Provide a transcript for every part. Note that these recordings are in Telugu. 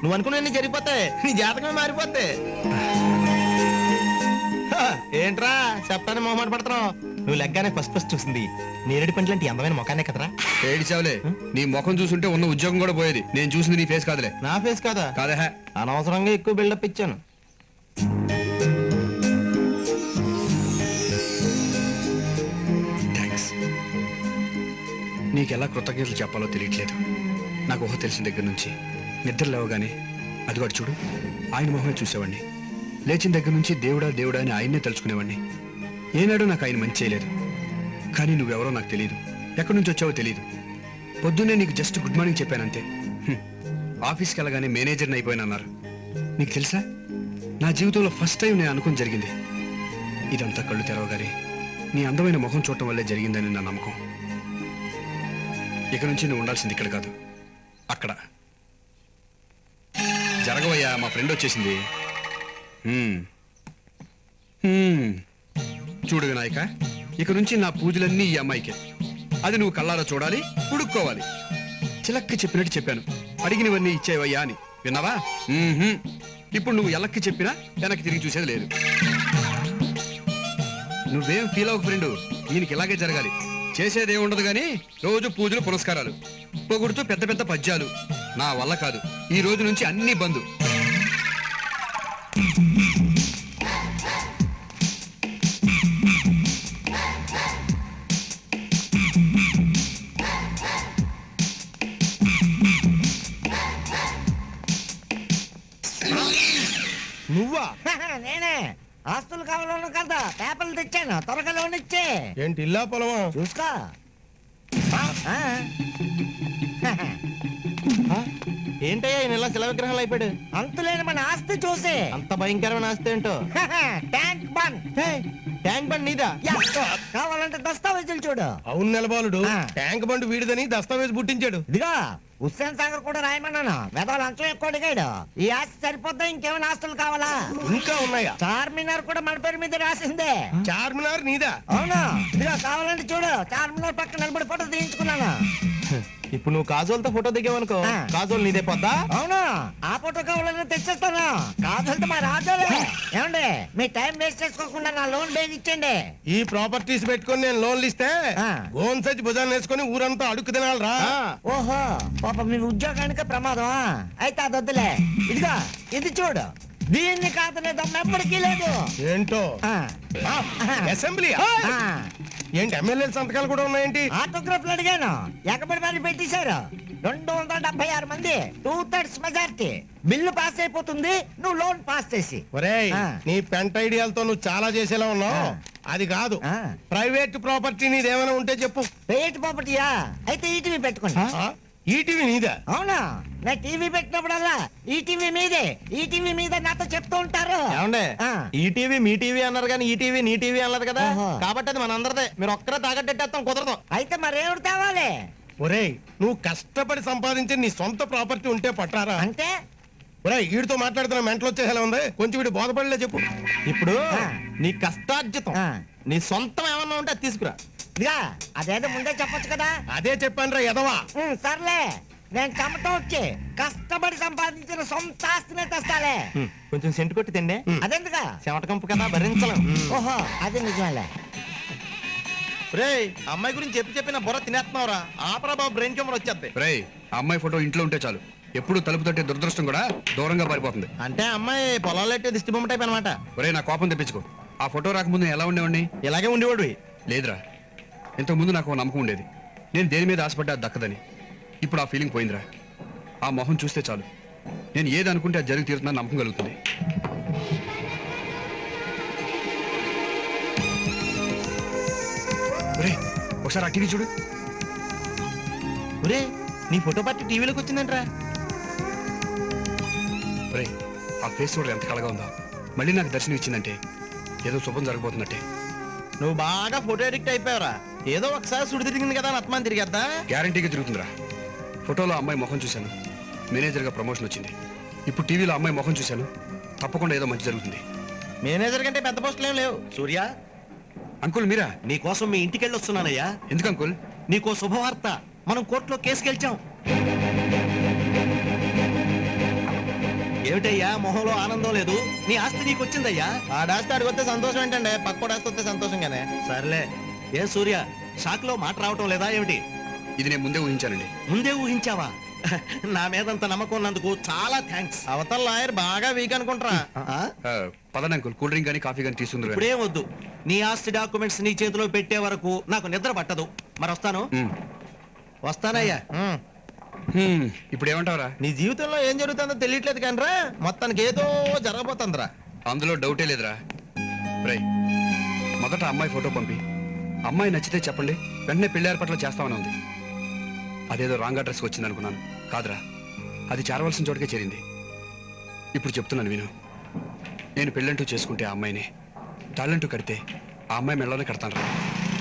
నువ్వు అనుకున్నా జరిగిపోతాయి, నీ జాతకమే మారిపోతాయి. ఏంట్రా చెప్తానే మొహమాట పడుతున్నావు? నువ్వు లెగ్గానే ఫస్ట్ చూసింది నేరేడు పండ్లు అంటే అందమైన ముఖానే కదరా. ఏడిచావులే, నీ ముఖం చూసుంటే ఉన్న ఉద్యోగం కూడా పోయేది. నేను చూసింది నీ ఫేస్ కాదులే. నా ఫేస్ కాదా? కాదా, అనవసరంగా ఎక్కువ బిల్డప్ ఇచ్చాను. నీకెలా కృతజ్ఞతలు చెప్పాలో తెలియట్లేదు. నాకు ఊహ తెలిసిన దగ్గర నుంచి నిద్ర లేవగానే అదిగోడు చూడు, ఆయన మొహమే చూసేవాడిని. లేచిన దగ్గర నుంచి దేవుడా దేవుడా అని ఆయన్నే తలుచుకునేవాడిని. ఏనాడు నాకు ఆయన మంచి చేయలేదు. కానీ నువ్వెవరో నాకు తెలియదు, ఎక్కడి నుంచి వచ్చావో తెలియదు. పొద్దున్నే నీకు జస్ట్ గుడ్ మార్నింగ్ చెప్పానంతే. ఆఫీస్కి వెళ్ళగానే మేనేజర్ని అయిపోయానన్నారు. నీకు తెలుసా, నా జీవితంలో ఫస్ట్ టైం నేను అనుకుని జరిగింది. ఇదంతా కళ్ళు తెరవగానే నీ అందమైన ముఖం చూడటం వల్లే జరిగిందని నా నమ్మకం. ఇక నుంచి నువ్వు ఉండాల్సింది ఇక్కడ కాదు, అక్కడ. జరగవయ్యా, మా ఫ్రెండ్ వచ్చేసింది. చూడు వినాయక, ఇక నుంచి నా పూజలన్నీ ఈ అమ్మాయికే. అది నువ్వు కళ్ళారా చూడాలి, ఉడుక్కోవాలి. చిలక్కి చెప్పినట్టు చెప్పాను, అడిగినవన్నీ ఇచ్చేవయ్యా అని. విన్నావా? ఇప్పుడు నువ్వు ఎలక్కి చెప్పినా వెనక్కి తిరిగి చూసేది లేదు. నువ్వేం ఫీల్ అవ్వకు ఫ్రెండు, ఈయనకి ఇలాగే జరగాలి. చేసేదే ఉండదు గాని రోజు పూజలు పురస్కారాలు, పొగుడుతూ పెద్ద పెద్ద పద్యాలు. నా వల్ల కాదు, ఈ రోజు నుంచి అన్ని బంధు. నువ్వా? నేనే. ఆస్తులు కావాలను కదా, పేపర్లు తెచ్చాను, త్వరగా లోన్ ఇచ్చే. ఏంటి ఇల్లా పొలమా? చూసుకో. ఏంటయ్యా ఈయన ఇలా శిల విగ్రహాలు అయిపోయాడు? అంతులేని మన ఆస్తి చూసి. అంత భయంకరమైన ఆస్తి ఏంటో? Tank bund. ట్యాంక్ బండ్ నీదా? కావాలంటే దస్తావేజులు చూడు. అవును నెలబాలుడు, ట్యాంక్ బండ్ వీడిదని దస్తావేజ్ పుట్టించాడు. ఇదిగా హుస్సేన్ సాగర్ కూడా రాయమన్నాను. వెదవ లంచం ఎక్కువ అడిగాడు. ఈ ఆస్తి సరిపోద్దా, ఇంకేమైనా ఆస్తులు కావాలా? ఇంకా ఉన్నాయా? చార్మినార్ కూడా మన పేరు మీద రాసిందే. చార్మినార్ నీదా? అవునా? ఇదిగా కావాలంటే చూడు, చార్మినార్ పక్కన నిలబడి ఫోటో తీయించుకున్నాను. ఇప్పుడు నువ్వు కాజోల్తో ఫోటో దిగావనుకో, కాజోల్ నీదే పోద్దా? అవునా? ఆ ఫోటో కావాలని తెచ్చేస్తాను. కాజోల్తో మా రాజోలే. ఏమండి, మీ టైం వేస్ట్ చేసుకోకుండా నా లోన్ బేగ్ ఇచ్చండి. ఈ ప్రాపర్టీస్ పెట్టుకుని నేను లోన్లు ఇస్తే గోన్ సచ్చి భుజాన్ని వేసుకుని ఊరంతా అడుక్కు తినాలరా. ఓహో, పాప మీ ఉద్యోగానికి ప్రమాదం. అయితే అది వద్దులే. ఇదిగా ఇది చూడు, దీన్ని కాదనే దమ్ము ఎప్పటికీ లేదు. ఏంటో అసెంబ్లీ ఏంటి? ఎమ్మెల్యేల సంతకాలు కూడా ఉన్నాయేంటి? ఆటోగ్రాఫ్లు అడిగాను, ఎక్కబడి మరి పెట్టేశారు. 276 మంది, 2/3 మెజారిటీ. బిల్లు పాస్ అయిపోతుంది నువ్వు లోన్ పాస్ చేసి. ఒరేయ్, నీ పెంట ఐడియాలతో నువ్వు చాలా చేసేలా ఉన్నావు. అది కాదు, ప్రైవేట్ ప్రాపర్టీ నీదేమైనా ఉంటే చెప్పు. ప్రైవేట్ ప్రాపర్టీయా? అయితే ఈటీవీ పెట్టుకోండి. ఈటీవీ నీదా? అవునా? నా టీవీ పెట్టినప్పుడల్లా ఈటీవీ మీదే, ఈటీవీ మీద నాతో చెప్తూ ఉంటారు. ఏమండే, ఈటీవీ మీ టీవీ అన్నారు కానీ ఈటీవీ నీ టీవీ అన్నారు కదా, కాబట్టి అది మనందరిదే. మీరు ఒక్కరే తాగట్టేస్తాం, కుదరదు. అయితే మరేమిటి తేవాలి? ఒరేయ్, నువ్వు కష్టపడి సంపాదించి నీ సొంత ప్రాపర్టీ ఉంటే పట్టారా? అంటే ఒరేయ్, వీడితో మాట్లాడుతున్న మెంటలు వచ్చేలా ఉంది, కొంచెం వీడి బోధపడలే చెప్పు. ఇప్పుడు నీ కష్టార్జితం, నీ సొంతం ఏమన్నా ఉంటే అది తీసుకురా. ఇదిగా అదేదో ముందే చెప్పొచ్చు కదా. అదే చెప్పాను రా ఎదవా. సర్లే, నేను చెమట వచ్చి కష్టపడి సంపాదించిన సొంత ఆస్తినే తెస్తాలే. కొంచెం సెంటు కొట్టి తిండే. అదెందుగా? చెమట కంపు కదా, భరించలేం. ఓహో, అది నిజమేలే. రేయ్, అమ్మాయి గురించి చెప్పిన బుర్ర తినేస్తున్నావురా. ఆపరా బాబు, బ్రెయిన్ ట్యూమర్ వచ్చేద్ది. రేయ్, అమ్మాయి ఫోటో ఇంట్లో ఉంటే చాలు, ఎప్పుడు తలుపు తట్టే దురదృష్టం కూడా దూరంగా పారిపోతుంది. అంటే అమ్మాయి పొలాలెట్టే దిష్టి బొమ్మ టైప్ అనమాట. ఒరేయ్, నా కోపం తెప్పించుకో. ఆ ఫోటో రాకముందు ఎలా ఉండేవాడిని? ఇలాగే ఉండేవాడు. లేదురా, ఇంతకుముందు నాకు నమ్మకం ఉండేది, నేను దేని మీద ఆశపడ్డా అది దక్కదని. ఇప్పుడు ఆ ఫీలింగ్ పోయిందిరా. ఆ మొహం చూస్తే చాలు, నేను ఏది అనుకుంటే అది జరిగి తీరుతున్నా నమ్మకం కలుగుతుంది. ఒరేయ్, ఒకసారి ఆ టీవీ చూడు. ఒరే, నీ ఫోటో పార్టీ టీవీలోకి వచ్చిందంట్రా. ఒరేయ్, ఆ ఫేస్ చూడ ఎంత కళగా ఉందో. మళ్ళీ నాకు దర్శనం ఇచ్చిందంటే ఏదో శుభం జరగబోతున్నట్టే. నువ్వు బాగా ఫోటో ఎడిక్ట్ అయిపోయావరా. ఏదో ఒకసారి సుడి తిరిగింది కదా, ఆత్మాన్ని తిరిగేద్దా? గ్యారంటీగా తిరుగుతుందిరా. ఫోటోలో అమ్మాయి ముఖం చూశాను, మేనేజర్గా ప్రమోషన్ వచ్చింది. ఇప్పుడు టీవీలో అమ్మాయి ముఖం చూశాను, తప్పకుండా ఏదో మంచి జరుగుతుంది. మేనేజర్ కంటే పెద్ద పోస్టులు ఏం లేవు. సూర్య, అంకుల్ మీరా? నీకోసం మీ ఇంటికి వెళ్ళి వస్తున్నానయ్యా. ఎందుకు అంకుల్? నీకో శుభవార్త, మనం కోర్టులో కేసు గెలిచాం. ఏమిటయ్యా మొహంలో ఆనందం లేదు? నీ ఆస్తి నీకు వచ్చిందయ్యా. ఆడాస్తే అడిగితే సంతోషం ఏంటండి, పక్కోడేస్తే సంతోషంగానే. సర్లే. ఏ సూర్య, షాక్ లో మాట రావటం లేదా ఏమిటి? ఇది నేను ముందే ఊహించానండి. ముందే ఊహించావా? నా మీదంత నమ్మకం ఉన్నందుకు చాలా థ్యాంక్స్. అవతల లాయర్ బాగా వీక్ అనుకుంటారా? పదండి అంకుల్, కూల్ డ్రింక్ కానీ కాఫీ కానీ తీసుకుందరు. ఇప్పుడేం వద్దు. నీ ఆస్తి డాక్యుమెంట్స్ నీ చేతిలో పెట్టే వరకు నాకు నిద్ర పట్టదు. మరి వస్తాను. వస్తానయ్యా. ఇప్పుడు ఏమంటావరా? నీ జీవితంలో ఏం జరుగుతుందో తెలియట్లేదు కానరా, మొత్తానికి ఏదో జరగబోతుందిరా. అందులో డౌటే లేదురా. రై, మొదట అమ్మాయి ఫోటో పంపి, అమ్మాయి నచ్చితే చెప్పండి, వెంటనే పెళ్లి ఏర్పాట్లు చేస్తామని ఉంది. అదేదో రాంగ్ అడ్రస్కి వచ్చింది అనుకున్నాను. కాదురా, అది చేరవలసిన చోటుకే చేరింది. ఇప్పుడు చెప్తున్నాను విను. నేను పెళ్ళంటూ చేసుకుంటే ఆ అమ్మాయిని, తాళ్ళంటూ కడితే ఆ అమ్మాయి మెళ్ళలోనే కడతాను రా.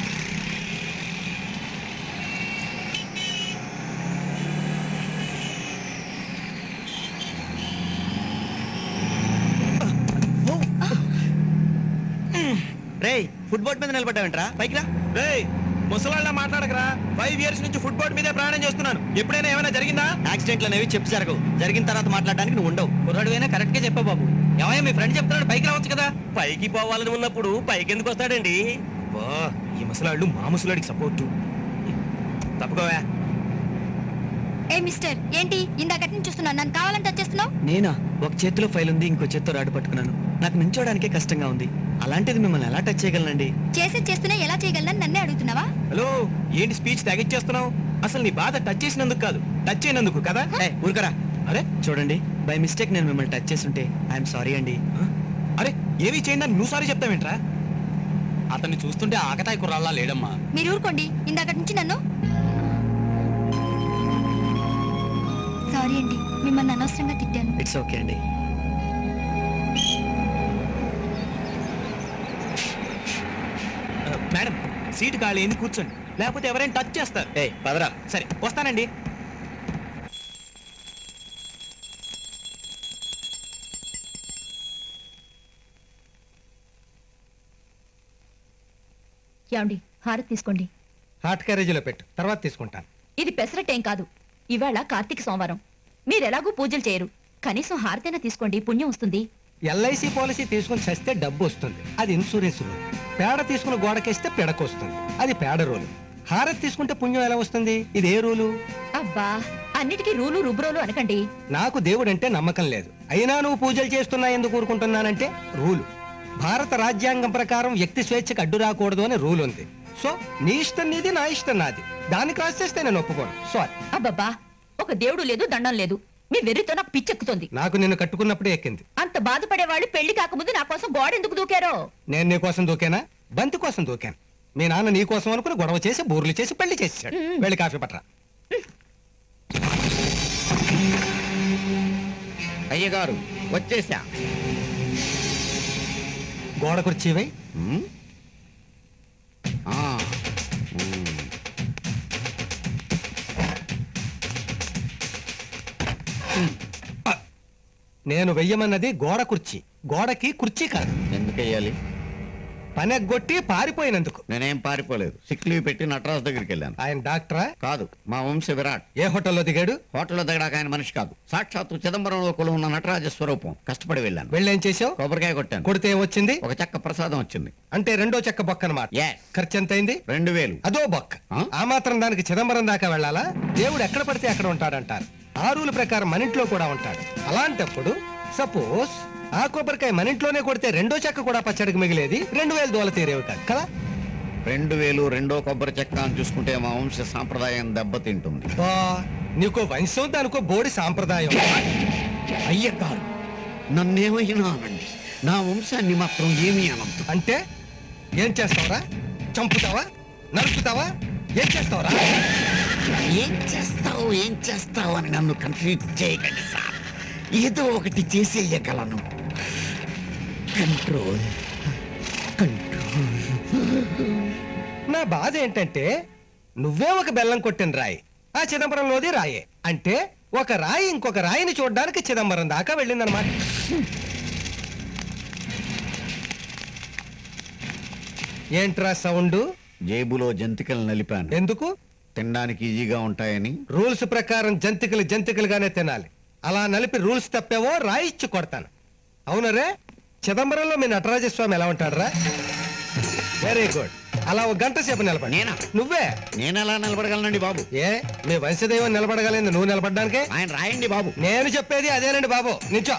రేయ్, ఫుట్బాల్ మీద నిలబడ్డావేంట్రా? పైకి రా. రేయ్, ముసలాళ్ళ మాట్లాడకరా. 5 years నుంచి ఫుట్బాల్ మీదే ప్రయాణం చేస్తున్నాను. ఎప్పుడైనా ఏమైనా జరిగిందా? యాక్సిడెంట్లు అనేవి చెప్పు జరగవు. జరిగిన తర్వాత మాట్లాడడానికి నువ్వు ఉండవు. కుర్రాడువైనా కరెక్ట్ గా చెప్పా బాబు. ఏమయ్యా, మీ ఫ్రెండ్ చెప్తున్నాడు పైకి రావచ్చు కదా. పైకి పోవాలని ఉన్నప్పుడు పైకి ఎందుకు వస్తాడండి? ఈ ముసలాళ్ళు మా ముసలాడికి సపోర్టు. తప్పుకోవా. ఏ మిస్టర్, ఏంటి ఇందాకటి నుంచి చూస్తున్నాను, నన్ను కావాలంటే వచ్చేస్తున్నావు? నేనా? ఒక చేతిలో ఫైల్ ఉంది, ఇంకో చేత్తో రాడు పట్టుకున్నాను. నాకు నించోడానికే కష్టంగా ఉంది. అలాంటిది మిమ్మల్ని ఎలా టచ్ చేయగలనండి? చేస్తున్నా ఎలా చేయగలనని నన్నే అడుగుతున్నావా? హలో, ఏంటి స్పీచ్ తగ్గించేస్తున్నావు? అసలు నీ బాధ టచ్ చేసినందుకు కాదు, టచ్ అయినందుకు కదా. ఊరుకరా. అరే చూడండి, బై మిస్టేక్ నేను మిమ్మల్ని టచ్ చేస్తుంటే ఐఎమ్ సారీ అండి. అరే, ఏమీ చేయండి నువ్వు సారీ చెప్తావేంట్రా? అతన్ని చూస్తుంటే ఆకతాయి కుర్రాళ్ళ లేడమ్మా. మీరు ఊరుకోండి, ఇందాకటి నుంచి నన్ను. సారీ అండి, మిమ్మల్ని అనవసరంగా తిట్టాను. ఇట్స్ ఓకే అండి. మేడం, సీటు ఖాళీ అయింది, కూర్చోండి. లేకపోతే ఎవరైనా టచ్ చేస్తారు. పదరా. సరే, వస్తానండి. ఏమండి, హారతి తీసుకోండి. హాట్ క్యారేజీలో పెట్టు, తర్వాత తీసుకుంటాను. ఇది పెసరటేం కాదు. ఇవాళ కార్తీక సోమవారం. మీరెలాగూ పూజలు చేయరు, కనీసం హారతైనా తీసుకోండి, పుణ్యం వస్తుంది. ఎల్ఐసి పాలసీ తీసుకుని చస్తే డబ్బు వస్తుంది, అది ఇన్సూరెన్స్ రూల్. పేడ తీసుకుని గోడకేస్తే పిడకొస్తుంది, అది పేడ రూలు. హారతి తీసుకుంటే పుణ్యం ఎలా వస్తుంది, ఇది ఏ రూలు? అబ్బా, అన్నిటికీ రూలు రుబ్రోలు అనకండి. నాకు దేవుడంటే నమ్మకం లేదు, అయినా నువ్వు పూజలు చేస్తున్నా ఎందుకు ఊరుకుంటున్నానంటే రూలు. భారత రాజ్యాంగం ప్రకారం వ్యక్తి స్వేచ్ఛకు అడ్డు రాకూడదు అని రూల్ ఉంది. సో నీ ఇష్టం నీది, నా ఇష్టం నాది. దాన్ని క్రాస్ చేస్తే నేను ఒప్పుకోను. సారీ. అబ్బబ్బా, ఒక దేవుడు లేదు, దండం లేదు. మీ వెర్రితో నాకు పిచ్చెక్కుతుంది. నాకు నిన్ను కట్టుకున్నప్పుడే ఎక్కింది. అంత బాధపడేవాళ్ళు పెళ్లి కాకముందు నా కోసం గోడ ఎందుకు దూకారో? నేను నీ కోసం దూకానా? బంతి కోసం దూకాను. మీ నాన్న నీ కోసం అనుకుని గొడవ చేసి బూర్లు చేసి పెళ్లి చేసాడు. వెళ్ళి కాఫీ పట్రా. అయ్యగారు వచ్చేసా. గోడ కుర్చీవై. నేను వెయ్యమన్నది గోడ కుర్చీ, గోడకి కుర్చీ కాదు. ఎందుకు వెయ్యాలి? పనెగ్గొట్టి పారిపోయినందుకు. నేనేం పారిపోలేదు, సిక్ లీవ్ పెట్టి నటరాజు దగ్గరికి వెళ్ళాను. ఆయన డాక్టరా? కాదు, మా వంశ విరాట్. ఏ హోటల్లో దిగాడు? హోటల్లో దిగడానికి ఆయన మనిషి కాదు, సాక్షాత్తు చిదంబరంలో కొలు ఉన్న నటరాజ స్వరూపం. కష్టపడి వెళ్ళాను. వెళ్ళేం చేసావు? కొబ్బరికాయ కొట్టాను. కొడితే ఏమొచ్చింది? ఒక చెక్క ప్రసాదం వచ్చింది. అంటే రెండో చెక్క బొక్క అన్నమాట. Yes. ఖర్చు ఎంత అయింది? 2000. అదో బొక్క. ఆ మాత్రం దానికి చిదంబరం దాకా వెళ్ళాలా? దేవుడు ఎక్కడ పడితే అక్కడ ఉంటాడంటారు. ఆ రూల్ ప్రకారం మన ఇంట్లో కూడా ఉంటాడు. అలాంటప్పుడు సపోజ్ ఆ కొబ్బరికాయ మన ఇంట్లోనే కొడితే రెండో చెక్క కూడా పచ్చడికి మిగిలేది, 2000 దోల తీరేవి కాదు కదా. 2000 రెండో కొబ్బరి చెక్క అని చూసుకుంటే మా వంశ సాంప్రదాయం దెబ్బతింటుంది. నీకో వంశం, దానికో బోడి సాంప్రదాయం. అయ్యగారు నన్నేమైనా అనండి, నా వంశాన్ని మాత్రం ఏమీ అనద్దు. అంటే ఏం చేస్తావురా? చంపుతావా? నరుకుతావా? ఏం చేస్తావురా? ఏం చేస్తావు అని నన్ను కన్ఫ్యూజ్ చేయకండి సార్. ఏదో ఒకటి చేసేయగలను. కంట్రోల్. నా బాధ ఏంటంటే నువ్వే ఒక బెల్లం కొట్టిన రాయి, ఆ చిదంబరంలోది రాయే. అంటే ఒక రాయి ఇంకొక రాయిని చూడడానికి చిదంబరం దాకా వెళ్ళిందనమాట. ఏంట్రా సౌండ్? జేబులో జంతికలు నలిపాను. ఎందుకు? తినడానికి ఈజీగా ఉంటాయని. రూల్స్ ప్రకారం జంతికలు జంతికలుగానే తినాలి. అలా నలిపి రూల్స్ తప్పేవో రాయిచ్చి కొడతాను. అవునరే, చిదంబరంలో మీ నటరాజస్వామి ఎలా ఉంటాడరా? Very good. అలా ఒక గంట సేపు నిలబడి. నేనా? నువ్వే. నేను ఎలా నిలబడగలనండి బాబు? ఏ మీ వంశదైవం నిలబడగలేదు, నువ్వు నిలబడ్డానికే? ఆయన రాయండి బాబు. నేను చెప్పేది అదేనండి బాబు. నించో.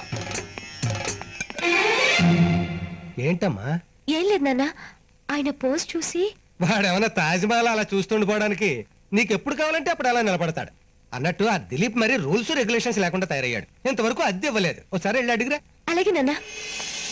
ఏంటమ్మా? ఏం లేదు నాన్న, ఆయన పోస్ట్ చూసి వాడేమన్నా తాజ్మహల్ అలా చూస్తుండిపోవడానికి? నీకెప్పుడు కావాలంటే అప్పుడు అలా నిలబడతాడు. అన్నట్టు ఆ దిలీప్ మరి రూల్స్ రెగ్యులేషన్స్ లేకుండా తయారయ్యాడు. ఇంతవరకు అద్దె ఇవ్వలేదు. ఒకసారి వెళ్ళి అడిగిరా. అలాగే నాన్న.